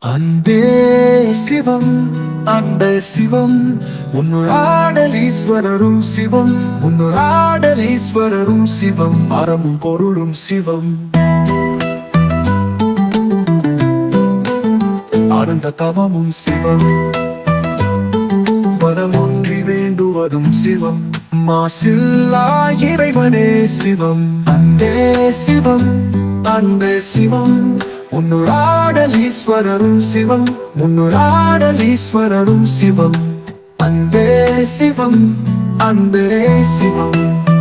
அன்பே சிவம் அன்பே சிவம் உன்னுளாடலீஸ்வரரும் சிவம் உன்னுளாடலீஸ்வரரும் சிவம் அறமும் பொருளும் சிவம் ஆனந்த தவமும் சிவம் மனமொன்றி வேண்டுவதும் சிவம் மாசில்லா இறைவனே சிவம் அன்பே சிவம் அன்பே சிவம் உன்னுளாடலீஸ்வரரும் சிவம் உன்னுளாடலீஸ்வரரும் சிவம் அன்பே சிவம் அன்பே சிவம்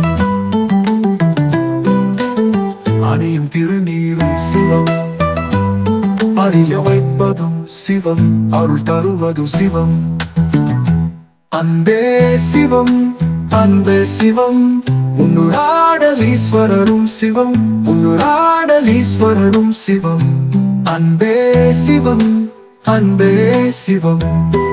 அணியும் திருநீரும் சிவம் அறிய வைப்பதும் சிவம் அருள் தருவதும் சிவம் அன்பே சிவம் அன்பே சிவம் உன்னுளாடலீஸ்வரரும் சிவம் உன்னுளாடலீஸ்வரரும் சிவம் அன்பே சிவம் அன்பே சிவம்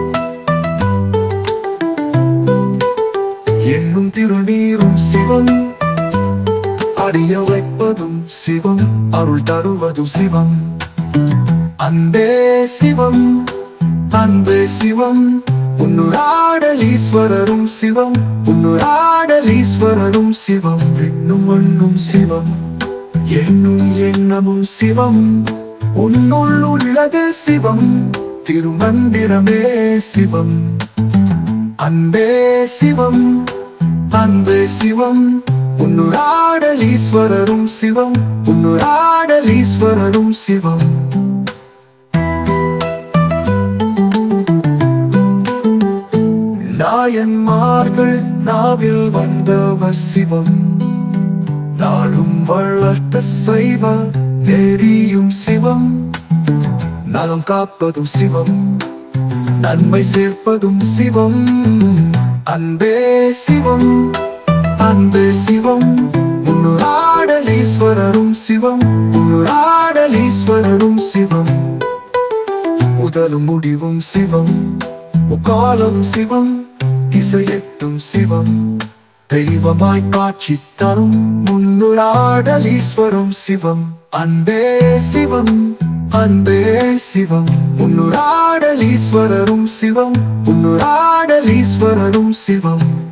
என்னும் திருநீரும் சிவம் அறிய வைப்பதும் சிவம் அருள் தருவதும் சிவம் அன்பே சிவம் அன்பே சிவம் உன்னுளாடலீஸ்வரரும் சிவம் உன்னுளாடலீஸ்வரரும் சிவம் விண்ணும் மண்ணும் சிவம் என்னும் எண்ணமும் சிவம் உன்னுள் உள்ளது சிவம் திருமந்திரமே சிவம் அன்பே சிவம் அன்பே சிவம் உன்னுளாடலீஸ்வரரும் சிவம் உன்னுளாடலீஸ்வரரும் சிவம் நாயன்மார்கள் நாவில் வந்தவர் சிவம் நாளும் வளர்த்த சைவ நெறியும் சிவம் நலம் காப்பதும் சிவம் நன்மை சேர்ப்பதும் சிவம் அன்பே சிவம் அன்பே சிவம் உன்னுளாடலீஸ்வரரும் சிவம் உன்னுளாடலீஸ்வரரும் சிவம் முதலும் முடிவும் சிவம் முக்காலம் சிவம் திசையெட்டும் சிவம் தெய்வமாய் காட்சி தரும் உன்னுளாடலீஸ்வரம் சிவம் அன்பே சிவம் அன்பே சிவம் உன்னுளாடலீஸ்வரரும் சிவம் உன்னுளாடலீஸ்வரரும் சிவம்